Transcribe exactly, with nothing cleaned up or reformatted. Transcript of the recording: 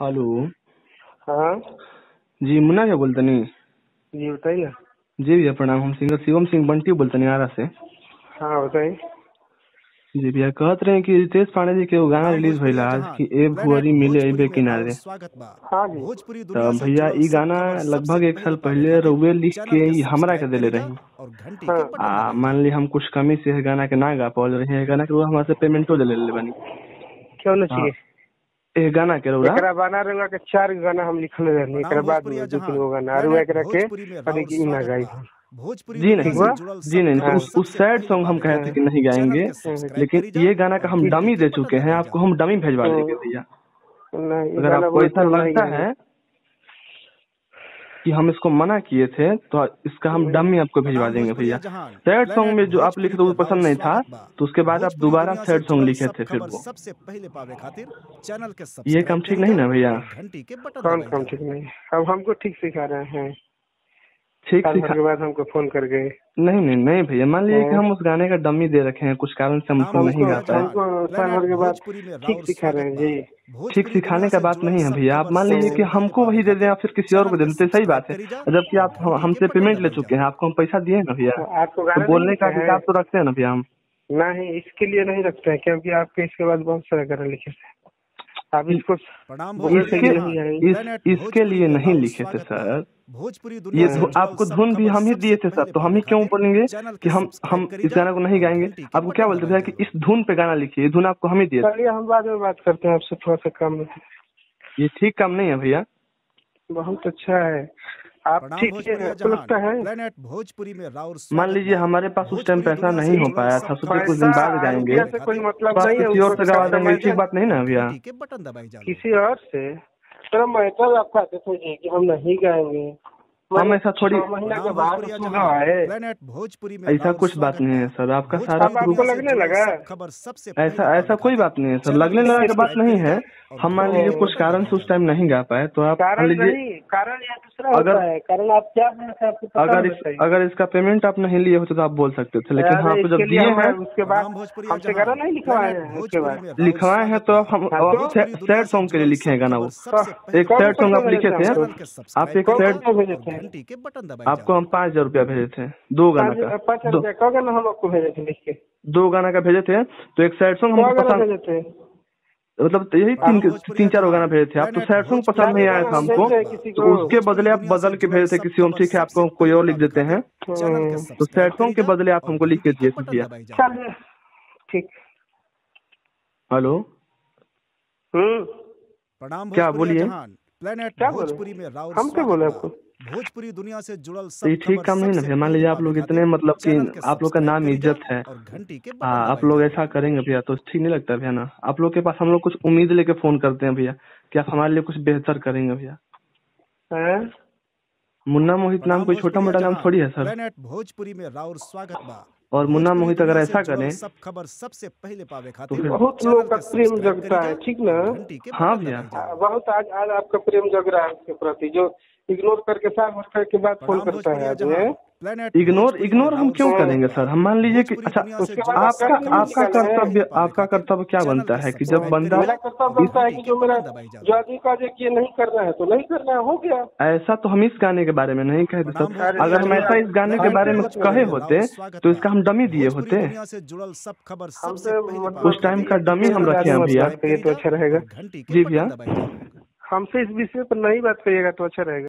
Hello. हाँ जी मुन्ना क्या बोलतनी? जी बताइए ना। जी भैया प्रणाम। हम सिंगर शिवम सिंह बंटी बोलतनी आरा से। हाँ बताइए। जी भैया कहत रहे कि रितेश पांडे जी के एगो गाना रिलीज भइल आज कि ए भुअरी मिले अइबे किनारे। हाँ जी। तो भैया ई गाना लगभग एक साल पहले रउए लिख के ई हमरा के देले रही। हाँ आ मान ली हम कुछ कमी से है गाना के ना गा पावल रही गाना के हमरा से पेमेंटो ले ले बनी। क्यों न हाँ चाहिए। ए गाना के रउरा एकरा बना रहुआ के चार गाना हम लिखल रहनी। एकरा बाद में दो तीन गो गाना और एकरा के कभी की ना गाई। जी नहीं ठीक बा। जी नहीं तो हाँ उस उस सैड सॉन्ग हम कहे थे कि नहीं गाएंगे, लेकिन ये गाना का हम डमी दे चुके हैं आपको। हम डमी भेजवा देंगे भैया। नहीं ये अगर गाना आपको बोले ऐसा तो नहीं लगता गाएंगे। है कि हम इसको मना किए थे तो इसका हम डमी आपको भिजवा देंगे भैया। सैड सॉन्ग में जो आप लिखे थे वो पसंद नहीं था तो उसके बाद आप दोबारा सैड सॉन्ग लिखे थे फिर वो ये काम ठीक नहीं ना भैया? कौन काम ठीक नहीं? अब हमको ठीक सिखा रहे हैं। ठीक साल भर सिखा के बाद हमको फोन कर गए। नहीं नहीं नहीं भैया, मान लीजिए कि हम उस गाने का डमी दे रखे हैं, कुछ कारण से हम उसको नहीं गा पाए। हमको साल भर के बाद ठीक सिखा रहे हैं जी। ठीक सिखाने का बात नहीं है भैया। आप मान लीजिए कि हमको वही दे दें या फिर किसी और को दे दें, सही बात है। जबकि आप हम, हमसे पेमेंट ले चुके हैं, आपको हम पैसा दिए हैं ना भैया, आपको तो गाना बोलने का अधिकार तो रखते हैं ना भैया हम। नहीं इसके लिए नहीं रखते हैं क्योंकि आपके इसके बाद बहुत सारे गाना लिखे थे। आप इसको इसके इस, इसके लिए नहीं लिखे थे सर। ये आपको धुन भी हम ही दिए थे सर, तो हम ही क्यों बोलेंगे कि हम हम इस गाना को नहीं गाएंगे? आपको क्या बोलते भैया कि इस धुन पे गाना लिखिए, धुन आपको हम ही दिए। चलिए हम बाद में बात करते हैं आपसे थोड़ा सा काम में। ये ठीक काम नहीं है भैया। बहुत अच्छा है आप ठीक है आपको लगता है? मान लीजिए हमारे पास उस टाइम पैसा नहीं हो पाया था, सोचे कुछ दिन बाद गाएंगे, से कोई मतलब तो नहीं है। किसी और से गवा देंगे, ठीक बात नहीं ना भैया? किसी और से तो मैं तो आप कहते थे कि हम नहीं गाएंगे, हम ऐसा थोड़ी महीना के बाद उसमें गवाए। ऐसा कुछ बात नहीं है सर। आपका सारा आपको लगने लगा ऐसा ऐसा कोई बात नहीं है सर, लगने लगा की बात नहीं है। हम मान लीजिए कुछ कारण से उस टाइम नहीं गा पाए तो आप मान कारण लीजिए नहीं, कारण या दूसरा होता है। कारण आप क्या बोले थे आपको पता अगर इस, अगर इसका पेमेंट आप नहीं लिए होते तो आप बोल सकते थे, लेकिन हाँ, आपको जब दिए हैं उसके बाद हमसे गाना नहीं लिखवाए हैं। उसके बाद लिखवाए हैं तो हम सैड सॉन्ग के लिए लिखे हैं गाना। वो एक सैड सॉन्ग आप लिखे थे, आप एक सैड भेजे थे। आपको हम पाँच हजार रुपया भेजे थे दो गाना का। पाँच हजार का गाना हम आपको भेजे थे लिख के, दो गाना का भेजे थे। तो एक सैड सॉन्ग हमको पसंद, भेजे थे मतलब यही तीन तीन चार गाना भेजे थे। आप तो सैड सॉन्ग पसंद नहीं आया था हमको, तो उसके बदले आप बदल के भेजे थे किसी हम, ठीक है आपको कोई और लिख देते हैं। तो सैड सॉन्ग के बदले आप हमको लिख के दिए थे भैया। चलिए ठीक। हेलो हम्म क्या बोलिए? क्या बोले? हम क्या बोले आपको? भोजपुरी दुनिया से जुड़ल ये ठीक काम नहीं ना भैया। मान लीजिए आप लोग इतने मतलब कि आप लोग का नाम इज्जत है, हाँ आप लोग ऐसा करेंगे भैया तो ठीक नहीं लगता भैया ना। आप लोग के पास हम लोग कुछ उम्मीद लेके फोन करते हैं भैया कि आप हमारे लिए कुछ बेहतर करेंगे भैया। मुन्ना मोहित नाम कोई छोटा मोटा नाम थोड़ी है सर। भोजपुरी में राउर स्वागत बा। और मुन्ना मोहित अगर ऐसा करें सब खबर सबसे पहले पावे तो फिर बहुत लोग का प्रेम जगता है, ठीक ना? हाँ भैया बहुत आज आज आपका प्रेम जग रहा है उसके प्रति, जो इग्नोर करके साल भर के बाद फोन करता है आदमी। इग्नोर इग्नोर हम क्यों करेंगे सर? हम मान लीजिए कि अच्छा आपका आपका कर्तव्य आपका कर्तव्य क्या बनता है कि जब बंदा मेरा कर्तव्य बनता है कि जो मेरा जो आदमी का ये नहीं करना है तो नहीं करना है, हो गया। ऐसा तो हम इस गाने के बारे में नहीं कहे थे सर। अगर हम ऐसा इस गाने के बारे में कहे होते तो इसका हम डमी दिए होते। उस टाइम का डमी हम रखे हैं भैया, तो अच्छा रहेगा। जी भैया। हमसे इस विषय पर नहीं बात करिएगा तो अच्छा रहेगा।